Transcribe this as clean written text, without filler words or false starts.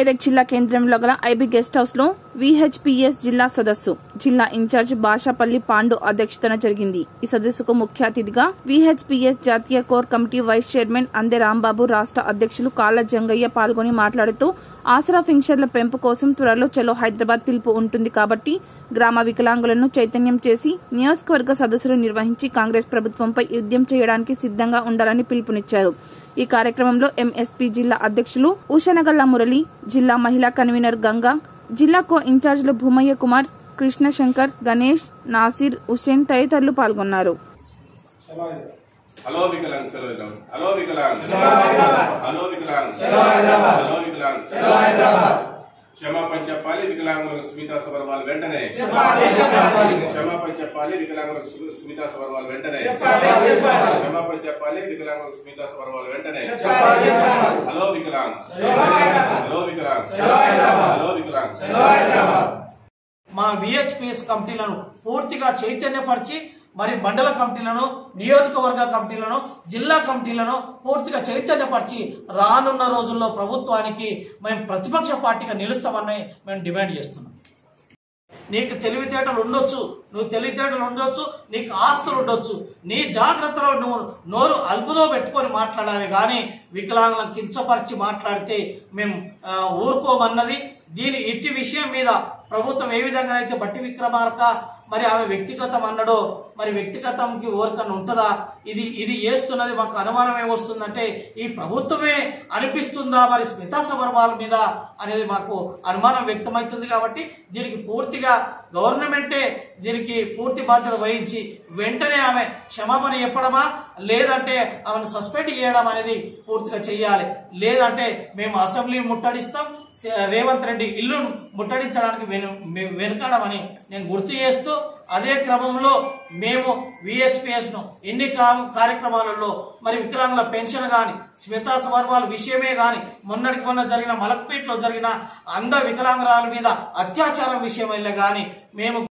మెదక్ జిల్లా కేంద్రంలో గల ఐబీ గెస్ట్ హౌస్ లో విహెచ్పిఎస్ జిల్లా సదస్సు జిల్లా ఇన్ఛార్జ్ భాషాపల్లి పాండు అధ్యక్షతన జరిగింది। ఈ సదస్సుకు ముఖ్య అతిథిగా విహెచ్పిఎస్ జాతీయ కోర్ కమిటీ వైస్ చైర్మన్ అందే రాంబాబు, రాష్ట్ర అధ్యక్షులు కాళ్ళ జంగయ్య పాల్గొని మాట్లాడుతూ ఆసరా ఫింక్షన్ల పెంపు కోసం త్వరలో చలో హైదరాబాద్ పిలుపు ఉంటుంది కాబట్టి గ్రామ వికలాంగులను చైతన్యం చేసి నియోజకవర్గ సదస్సులు నిర్వహించి కాంగ్రెస్ ప్రభుత్వంపై యుద్ధం చేయడానికి సిద్ధంగా ఉండాలని పిలుపునిచ్చారు। ఈ కార్యక్రమంలో ఎంఎస్పీ జిల్లా అధ్యక్షులు ఉషనగల్ల మురళి, జిల్లా మహిళా కన్వీనర్ గంగా, జిల్లా కో ఇన్ఛార్జీలు భూమయ్య కుమార్, కృష్ణశంకర్, గణేష్, నాసిర్, హుసేన్ తదితరులు పాల్గొన్నారు। హలో వికలాంగ్ చలో హైదరాబాద్, హలో వికలాంగ్ చలో హైదరాబాద్, హలో వికలాంగ్ చలో హైదరాబాద్, హలో వికలాంగ్ చలో హైదరాబాద్। క్షమాపణ చెప్పాలి వికలాంగులకు సుమితా సబర్వాల్ వెంటనే చెప్పాలి, క్షమాపణ చెప్పాలి వికలాంగులకు సుమితా సబర్వాల్ వెంటనే క్షమాపణ చెప్పాలి వికలాంగులకు సుమితా సబర్వాల్ వెంటనే హలో వికలాంగ్ హలో వికలాంగ్ హలో వికలాంగ్ చలో హైదరాబాద్। మా విహెచ్పిఎస్ కమిటీలను పూర్తిగా చైతన్యపరిచి మరి మండల కమిటీలను, నియోజకవర్గ కమిటీలను, జిల్లా కమిటీలను పూర్తిగా చైతన్యపరిచి రానున్న రోజుల్లో ప్రభుత్వానికి మేము ప్రతిపక్ష పార్టీగా నిలుస్తామని మేము డిమాండ్ చేస్తున్నాం। నీకు తెలివితేటలు ఉండొచ్చు, నీకు ఆస్తులు ఉండొచ్చు, నీ జాగ్రత్తలో నువ్వు నోరు అదుపులో పెట్టుకొని మాట్లాడాలి కానీ వికలాంగులను కించపరిచి మాట్లాడితే మేము ఊరుకోమన్నది। ఇట్టి విషయం మీద ప్రభుత్వం ఏ విధంగా అయితే బట్టి విక్రమార్క మరి ఆమె వ్యక్తిగతం అన్నడో మరి వ్యక్తిగతంకి ఓరికన్నా ఉంటుందా? ఇది చేస్తున్నది మాకు అనుమానం ఏమొస్తుందంటే ఈ ప్రభుత్వమే అనిపిస్తుందా మరి స్మితా సబర్వాల్ మీద అనేది మాకు అనుమానం వ్యక్తమవుతుంది। కాబట్టి దీనికి పూర్తిగా గవర్నమెంటే దీనికి పూర్తి బాధ్యత వహించి వెంటనే ఆమె క్షమాపణ చెప్పడమా లేదంటే ఆమెను సస్పెండ్ చేయడం అనేది పూర్తిగా చెయ్యాలి। లేదంటే మేము అసెంబ్లీ ముట్టడిస్తాం, రేవంత్ రెడ్డి ఇల్లు ముట్టడించడానికి వెనుకాడమని నేను గుర్తు చేస్తూ అదే క్రమంలో మేము విహెచ్పిఎస్ను ఎన్ని కార్యక్రమాలలో మరి వికలాంగుల పెన్షన్ కానీ, స్మితా సబర్వాల్ విషయమే కానీ, మొన్న జరిగిన మలక్పేటలో జరిగిన అంధ వికలాంగురాల మీద అత్యాచారం విషయమైనా కానీ మేము